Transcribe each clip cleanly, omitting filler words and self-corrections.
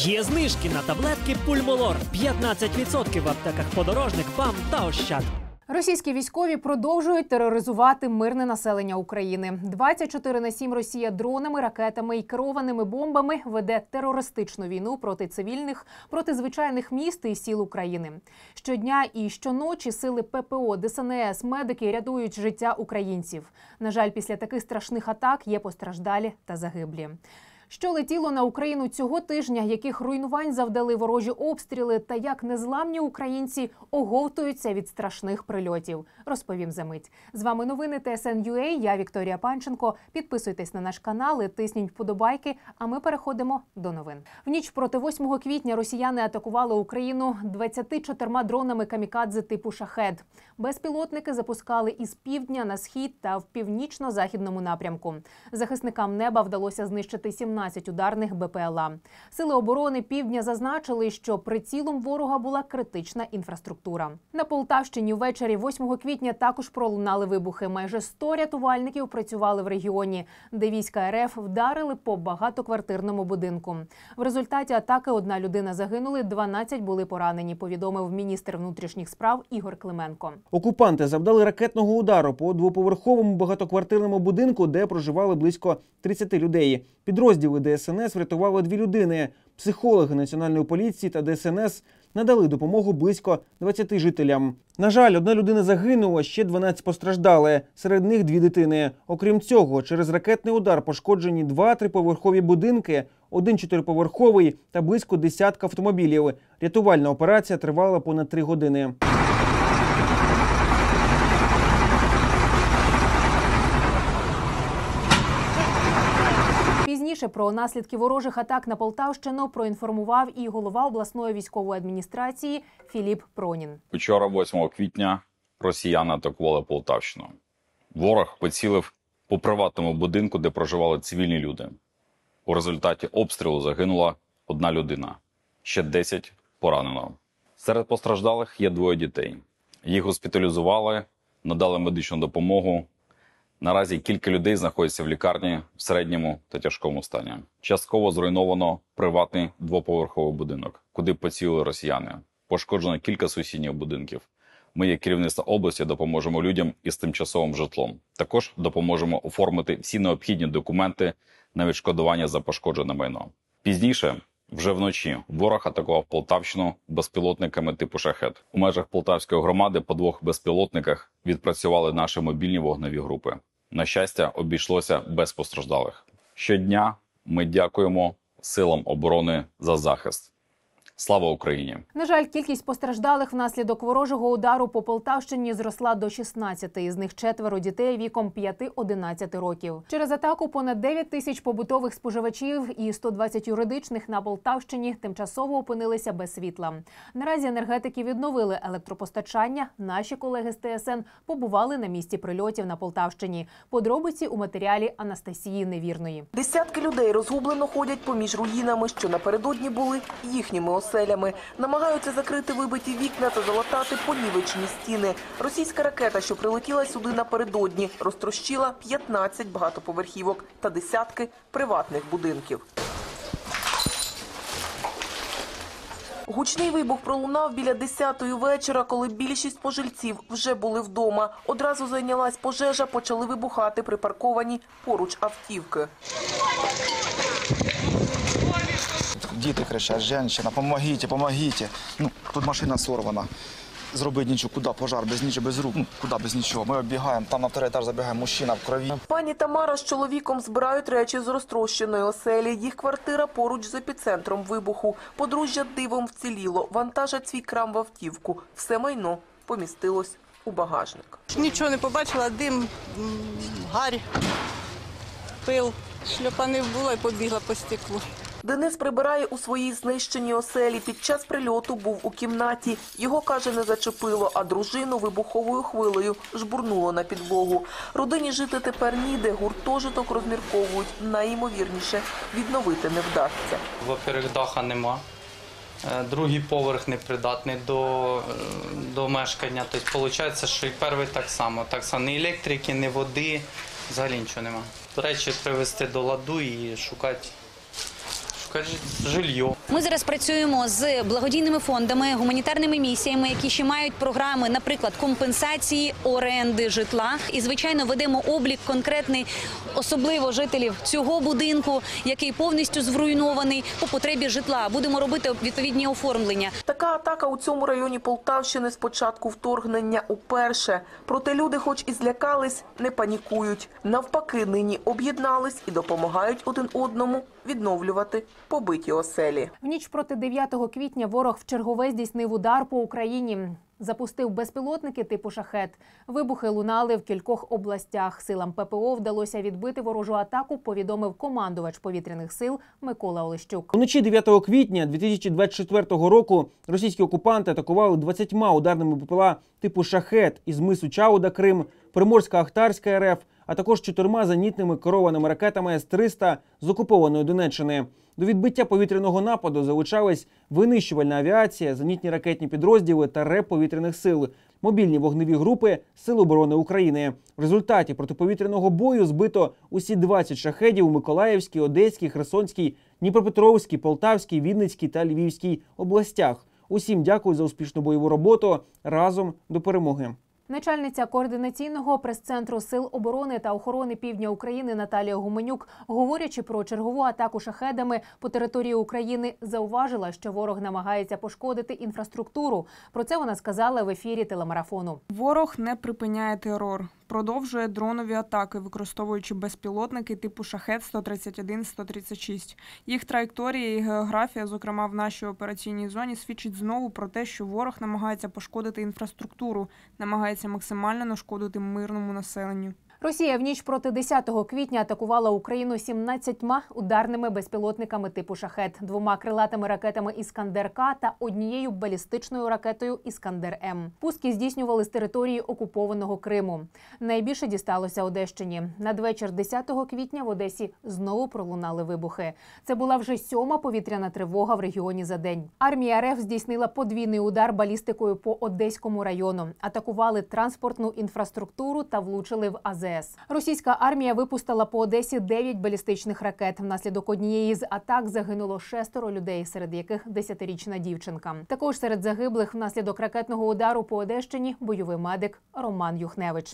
Є знижки на таблетки Пульмолор. 15% в аптеках Подорожник, БАМ та Ощад. Російські військові продовжують тероризувати мирне населення України. 24/7 Росія дронами, ракетами і керованими бомбами веде терористичну війну проти цивільних, проти звичайних міст і сіл України. Щодня і щоночі сили ППО, ДСНС, медики рятують життя українців. На жаль, після таких страшних атак є постраждалі та загиблі. Що летіло на Україну цього тижня, яких руйнувань завдали ворожі обстріли та як незламні українці оговтуються від страшних прильотів, розповім за мить. З вами новини ТСН.UA, я Вікторія Панченко. Підписуйтесь на наш канал і тисніть вподобайки, а ми переходимо до новин. В ніч проти 8 квітня росіяни атакували Україну 24 дронами камікадзе типу «Шахед». Безпілотники запускали із півдня на схід та в північно-західному напрямку. Захисникам неба вдалося знищити 17 ударних БПЛА. Сили оборони Півдня зазначили, що прицілом ворога була критична інфраструктура. На Полтавщині ввечері 8 квітня також пролунали вибухи. Майже 100 рятувальників працювали в регіоні, де війська РФ вдарили по багатоквартирному будинку. В результаті атаки 1 людина загинула, 12 були поранені, повідомив міністр внутрішніх справ Ігор Клименко. Окупанти завдали ракетного удару по двоповерховому багатоквартирному будинку, де проживали близько 30 людей. Підрозділи ДСНС врятували 2 людини. Психологи Національної поліції та ДСНС надали допомогу близько 20 жителям. На жаль, 1 людина загинула, ще 12 постраждали. Серед них 2 дитини. Окрім цього, через ракетний удар пошкоджені 2 триповерхові будинки, 1 4-поверховий та близько 10 автомобілів. Рятувальна операція тривала понад 3 години. Пізніше про наслідки ворожих атак на Полтавщину проінформував і голова обласної військової адміністрації Філіп Пронін. Вчора, 8 квітня, росіяни атакували Полтавщину. Ворог поцілив по приватному будинку, де проживали цивільні люди. У результаті обстрілу загинула 1 людина. Ще 10 поранено. Серед постраждалих є 2 дітей. Їх госпіталізували, надали медичну допомогу. Наразі кілька людей знаходяться в лікарні в середньому та тяжкому стані. Частково зруйновано приватний двоповерховий будинок, куди поцілили росіяни. Пошкоджено кілька сусідніх будинків. Ми, як керівництво області, допоможемо людям із тимчасовим житлом. Також допоможемо оформити всі необхідні документи на відшкодування за пошкоджене майно. Пізніше, вже вночі, ворог атакував Полтавщину безпілотниками типу «Шахед». У межах Полтавської громади по 2 безпілотниках відпрацювали наші мобільні вогневі групи. На щастя, обійшлося без постраждалих. Щодня ми дякуємо силам оборони за захист. Слава Україні! На жаль, кількість постраждалих внаслідок ворожого удару по Полтавщині зросла до 16. Із них 4 дітей віком 5-11 років. Через атаку понад 9 тисяч побутових споживачів і 120 юридичних на Полтавщині тимчасово опинилися без світла. Наразі енергетики відновили електропостачання. Наші колеги з ТСН побували на місці прильотів на Полтавщині. Подробиці у матеріалі Анастасії Невірної. Десятки людей розгублено ходять поміж руїнами, що напередодні були їхніми оселями. Намагаються закрити вибиті вікна та залатати понівечені стіни. Російська ракета, що прилетіла сюди напередодні, розтрощила 15 багатоповерхівок та десятки приватних будинків. Гучний вибух пролунав біля 10-ї вечора, коли більшість пожильців вже були вдома. Одразу зайнялась пожежа, почали вибухати припарковані поруч автівки. Діти кричать, жінка, помогіть, помогіть. Тут машина сорвана. Зробити нічого, куди пожар, без нічого, без рук, куди без нічого. Ми оббігаємо, там на 2-й етаж забігає мужчина в крові. Пані Тамара з чоловіком збирають речі з розтрощеної оселі. Їх квартира поруч з епіцентром вибуху. Подружжя дивом вціліло, вантажать свій крам в автівку. Все майно помістилось у багажник. Нічого не побачила, дим, гарь, пил. Шльопанів було і побігла по стеклу. Денис прибирає у своїй знищеній оселі. Під час прильоту був у кімнаті. Його, каже, не зачепило, а дружину вибуховою хвилею жбурнуло на підлогу. Родині жити тепер ніде. Гуртожиток розмірковують. Найімовірніше, відновити не вдасться. Во-первых, даха нема. Другий поверх непридатний до мешкання. Тобто, виходить, що і перший так само. Так само ні електрики, ні води, взагалі нічого нема. Речі привезти до ладу і шукати шукати жилье. Ми зараз працюємо з благодійними фондами, гуманітарними місіями, які ще мають програми, наприклад, компенсації оренди житла. І, звичайно, ведемо облік конкретний, особливо жителів цього будинку, який повністю зруйнований по потребі житла. Будемо робити відповідні оформлення. Така атака у цьому районі Полтавщини з початку вторгнення уперше. Проте люди, хоч і злякались, не панікують. Навпаки, нині об'єднались і допомагають один одному відновлювати побиті оселі. В ніч проти 9 квітня ворог вчергове здійснив удар по Україні. Запустив безпілотники типу «Шахед». Вибухи лунали в кількох областях. Силам ППО вдалося відбити ворожу атаку, повідомив командувач повітряних сил Микола Олещук. Вночі 9 квітня 2024 року російські окупанти атакували 20 ударними БПЛА типу «Шахед» із мису Чауда, Крим, Приморсько-Ахтарська РФ, а також 4 зенітними керованими ракетами С-300 з окупованої Донеччини. До відбиття повітряного нападу залучались винищувальна авіація, зенітні ракетні підрозділи та РЕП повітряних сил, мобільні вогневі групи Сил оборони України. В результаті протиповітряного бою збито усі 20 шахедів у Миколаївській, Одеській, Херсонській, Дніпропетровській, Полтавській, Вінницькій та Львівській областях. Усім дякую за успішну бойову роботу. Разом до перемоги. Начальниця координаційного прес-центру Сил оборони та охорони Півдня України Наталія Гуменюк, говорячи про чергову атаку шахедами по території України, зауважила, що ворог намагається пошкодити інфраструктуру. Про це вона сказала в ефірі телемарафону. Ворог не припиняє терор. Продовжує дронові атаки, використовуючи безпілотники типу «Шахед-131-136». Їх траєкторія і географія, зокрема в нашій операційній зоні, свідчить знову про те, що ворог намагається пошкодити інфраструктуру, намагається максимально нашкодити мирному населенню. Росія в ніч проти 10 квітня атакувала Україну 17 ударними безпілотниками типу «Шахед», 2 крилатими ракетами «Іскандер-К» та 1 балістичною ракетою «Іскандер-М». Пуски здійснювали з території окупованого Криму. Найбільше дісталося Одещині. Надвечір 10 квітня в Одесі знову пролунали вибухи. Це була вже 7-ма повітряна тривога в регіоні за день. Армія РФ здійснила подвійний удар балістикою по Одеському району. Атакували транспортну інфраструктуру та влучили в АЗС. Російська армія випустила по Одесі 9 балістичних ракет. Внаслідок однієї з атак загинуло 6 людей, серед яких 10-річна дівчинка. Також серед загиблих внаслідок ракетного удару по Одещині бойовий медик Роман Юхневич.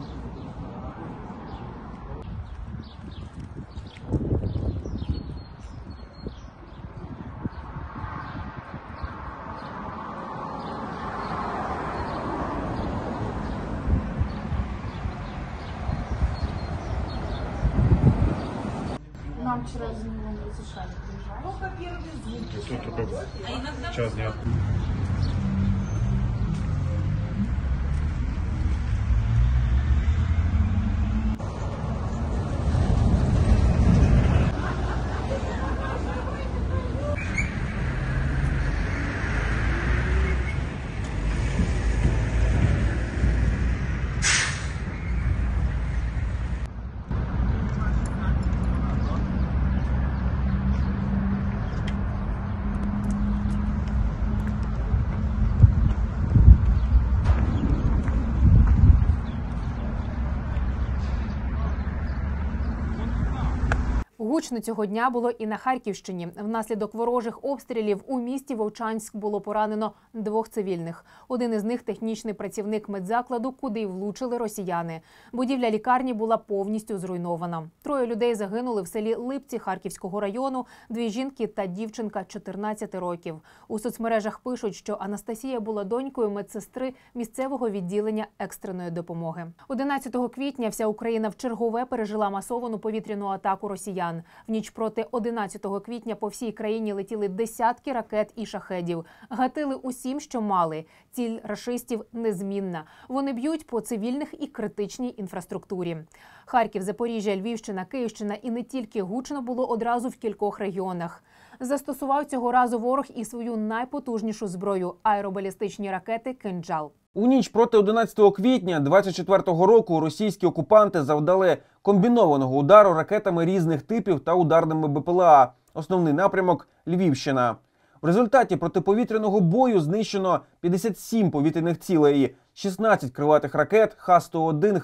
Нам вчера не разрешали приезжать. Ну, во-первых, звуки. А иногда... Сейчас нет. Гучно цього дня було і на Харківщині. Внаслідок ворожих обстрілів у місті Вовчанськ було поранено 2 цивільних. Один із них – технічний працівник медзакладу, куди й влучили росіяни. Будівля лікарні була повністю зруйнована. 3 людей загинули в селі Липці Харківського району, 2 жінки та дівчинка 14 років. У соцмережах пишуть, що Анастасія була донькою медсестри місцевого відділення екстреної допомоги. 11 квітня вся Україна вчергове пережила масовану повітряну атаку росіян. В ніч проти 11 квітня по всій країні летіли десятки ракет і шахедів. Гатили усім, що мали. Ціль рашистів незмінна. Вони б'ють по цивільних і критичній інфраструктурі. Харків, Запоріжжя, Львівщина, Київщина і не тільки гучно було одразу в кількох регіонах. Застосував цього разу ворог і свою найпотужнішу зброю – аеробалістичні ракети «Кинджал». У ніч проти 11 квітня 24-го року російські окупанти завдали комбінованого удару ракетами різних типів та ударними БПЛА. Основний напрямок – Львівщина. В результаті протиповітряного бою знищено 57 повітряних цілей, 16 крилатих ракет Х-101,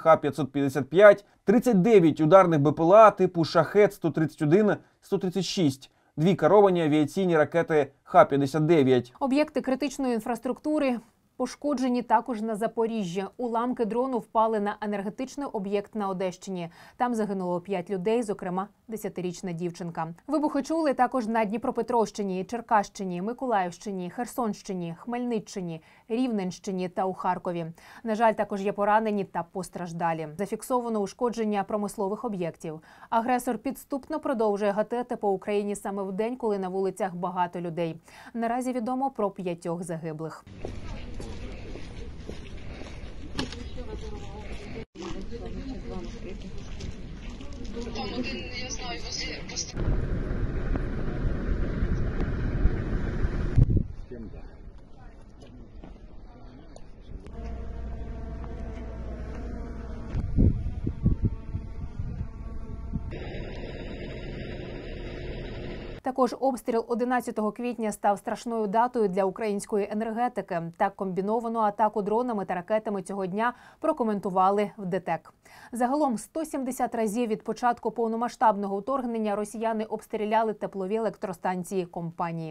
Х-555, 39 ударних БПЛА типу «Шахед-131», 136, 2 керовані авіаційні ракети Х-59. Об'єкти критичної інфраструктури пошкоджені також на Запоріжжі. Уламки дрону впали на енергетичний об'єкт на Одещині. Там загинуло 5 людей, зокрема 10-річна дівчинка. Вибухи чули також на Дніпропетровщині, Черкащині, Миколаївщині, Херсонщині, Хмельниччині, Рівненщині та у Харкові. На жаль, також є поранені та постраждалі. Зафіксовано ушкодження промислових об'єктів. Агресор підступно продовжує гатити по Україні саме в день, коли на вулицях багато людей. Наразі відомо про 5 загиблих. Там один, я знаю, возле... Також обстріл 11 квітня став страшною датою для української енергетики. Так комбіновану атаку дронами та ракетами цього дня прокоментували в ДТЕК. Загалом 170 разів від початку повномасштабного вторгнення росіяни обстріляли теплові електростанції компанії.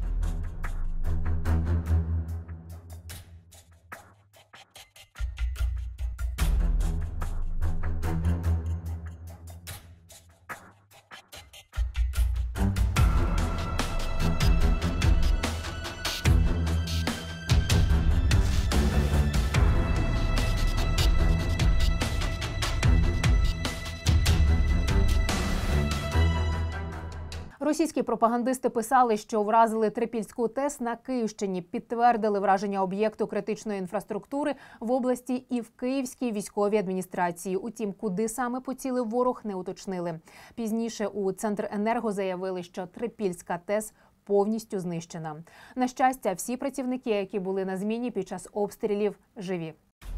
Російські пропагандисти писали, що вразили Трипільську ТЕС на Київщині, підтвердили враження об'єкту критичної інфраструктури в області і в Київській військовій адміністрації. Утім, куди саме поцілив ворог, не уточнили. Пізніше у Центренерго заявили, що Трипільська ТЕС повністю знищена. На щастя, всі працівники, які були на зміні під час обстрілів, живі.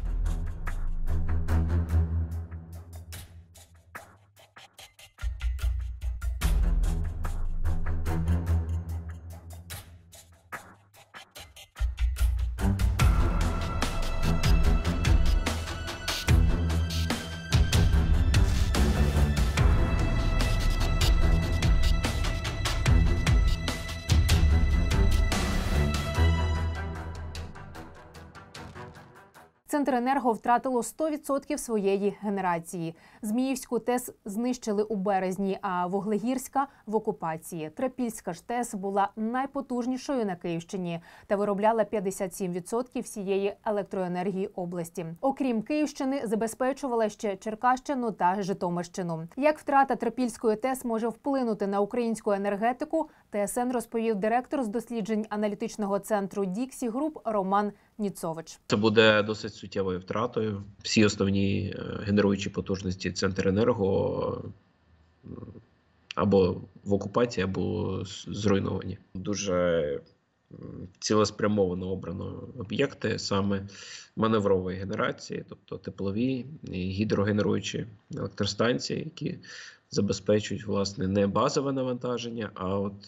Центренерго втратило 100% своєї генерації. Зміївську ТЕС знищили у березні, а Вуглегірська – в окупації. Трипільська ж ТЕС була найпотужнішою на Київщині та виробляла 57% всієї електроенергії області. Окрім Київщини, забезпечувала ще Черкащину та Житомирщину. Як втрата Трипільської ТЕС може вплинути на українську енергетику, ТСН розповів директор з досліджень аналітичного центру Діксі Груп Роман Ніцович. Це буде досить суттєвою втратою. Всі основні генеруючі потужності Центренерго або в окупації, або зруйновані. Дуже цілеспрямовано обрано об'єкти саме маневрової генерації, тобто теплові і гідрогенеруючі електростанції, які забезпечують, власне, не базове навантаження, а от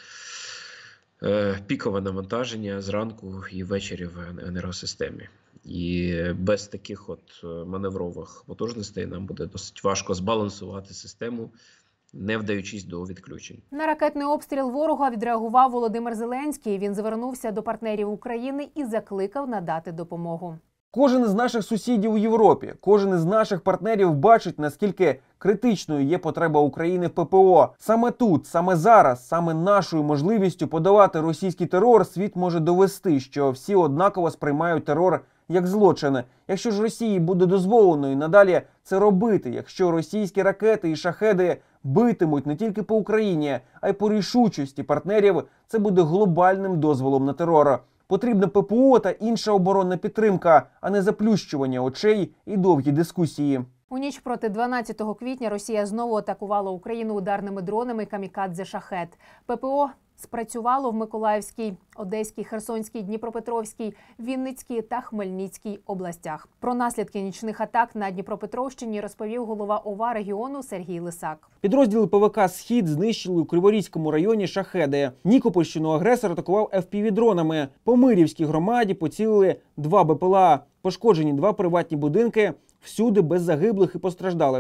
пікове навантаження зранку і ввечері в енергосистемі. І без таких от маневрових потужностей нам буде досить важко збалансувати систему, не вдаючись до відключень. На ракетний обстріл ворога відреагував Володимир Зеленський. Він звернувся до партнерів України і закликав надати допомогу. Кожен із наших сусідів у Європі, кожен із наших партнерів бачить, наскільки критичною є потреба України в ППО. Саме тут, саме зараз, саме нашою можливістю подолати російський терор світ може довести, що всі однаково сприймають терор як злочин. Якщо ж Росії буде дозволено і надалі це робити, якщо російські ракети і шахеди битимуть не тільки по Україні, а й по рішучості партнерів, це буде глобальним дозволом на терор. Потрібна ППО та інша оборонна підтримка, а не заплющування очей і довгі дискусії. У ніч проти 12 квітня Росія знову атакувала Україну ударними дронами «Камікадзе Шахед». ППО спрацювало в Миколаївській, Одеській, Херсонській, Дніпропетровській, Вінницькій та Хмельницькій областях. Про наслідки нічних атак на Дніпропетровщині розповів голова ОВА регіону Сергій Лисак. Підрозділи ПВК «Схід» знищили у Криворізькому районі шахеди. Нікопольщину агресор атакував FPV-дронами. По Мирівській громаді поцілили 2 БПЛА. Пошкоджені 2 приватні будинки, всюди без загиблих і постраждалих.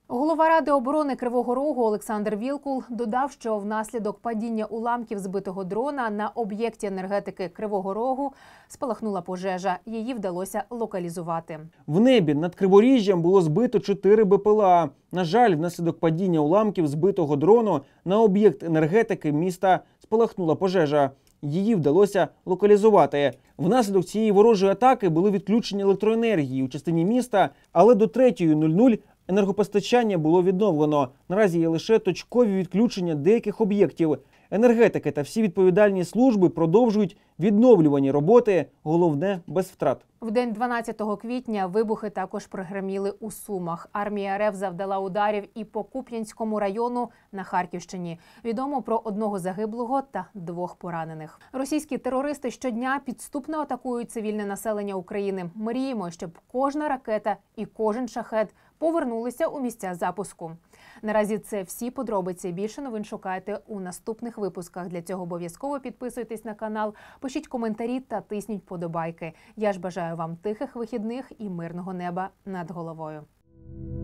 Голова Ради оборони Кривого Рогу Олександр Вілкул додав, що внаслідок падіння уламків збитого дрона на об'єкті енергетики Кривого Рогу спалахнула пожежа. Її вдалося локалізувати. В небі над Криворіжжям було збито 4 БПЛА. На жаль, внаслідок падіння уламків збитого дрону на об'єкт енергетики міста спалахнула пожежа. Її вдалося локалізувати. Внаслідок цієї ворожої атаки були відключені електроенергії у частині міста, але до 3:00 енергопостачання було відновлено. Наразі є лише точкові відключення деяких об'єктів. Енергетики та всі відповідальні служби продовжують відновлювані роботи, головне – без втрат. В день 12 квітня вибухи також прогреміли у Сумах. Армія РФ завдала ударів і по Куп'янському району на Харківщині. Відомо про 1 загиблого та 2 поранених. Російські терористи щодня підступно атакують цивільне населення України. Мріємо, щоб кожна ракета і кожен шахед повернулися у місця запуску. Наразі це всі подробиці. Більше новин шукайте у наступних випусках. Для цього обов'язково підписуйтесь на канал, пишіть коментарі та тисніть вподобайки. Я ж бажаю вам тихих вихідних і мирного неба над головою.